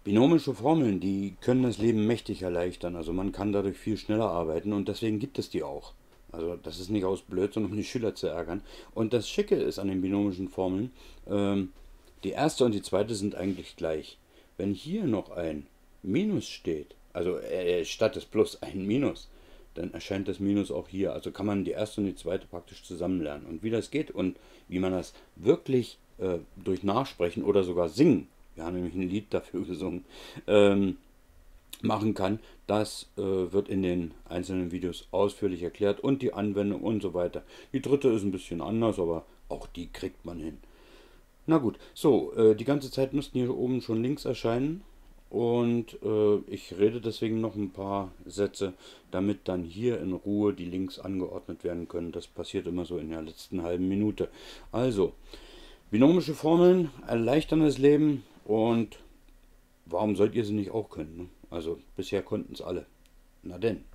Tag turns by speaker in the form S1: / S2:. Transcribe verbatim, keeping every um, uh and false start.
S1: Binomische Formeln, die können das Leben mächtig erleichtern. Also man kann dadurch viel schneller arbeiten und deswegen gibt es die auch. Also das ist nicht aus Blödsinn, um die Schüler zu ärgern. Und das Schicke ist an den binomischen Formeln, ähm, die erste und die zweite sind eigentlich gleich. Wenn hier noch ein Minus steht, also äh, statt des Plus ein Minus, dann erscheint das Minus auch hier. Also kann man die erste und die zweite praktisch zusammen lernen. Und wie das geht und wie man das wirklich äh, durch Nachsprechen oder sogar Singen, wir haben nämlich ein Lied dafür gesungen, ähm, machen kann, das äh, wird in den einzelnen Videos ausführlich erklärt und die Anwendung und so weiter. Die dritte ist ein bisschen anders, aber auch die kriegt man hin. Na gut, so, äh, die ganze Zeit müssten hier oben schon Links erscheinen und äh, ich rede deswegen noch ein paar Sätze, damit dann hier in Ruhe die Links angeordnet werden können. Das passiert immer so in der letzten halben Minute. Also, binomische Formeln erleichtern das Leben und warum sollt ihr sie nicht auch können? Ne? Also, bisher konnten es alle. Na denn.